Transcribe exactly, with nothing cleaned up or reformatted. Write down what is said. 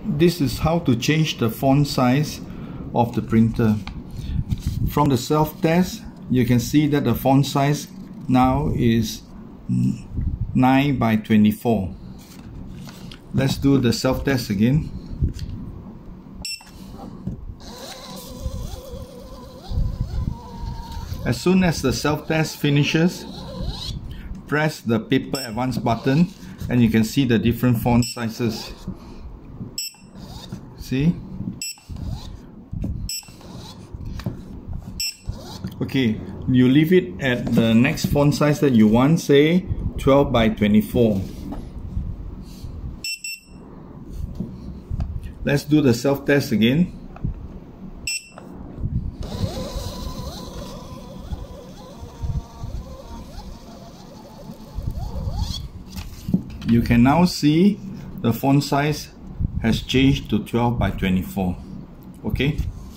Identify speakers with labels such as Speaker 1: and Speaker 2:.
Speaker 1: this is how to change the font size of the printer. From the self-test, you can see that the font size now is nine by twenty-four. Let's do the self-test again. As soon as the self-test finishes, press the paper advance button and you can see the different font sizes. See? Okay, you leave it at the next font size that you want, say twelve by twenty-four. Let's do the self-test again. You can now see the font size has changed to twelve by twenty-four. Okay.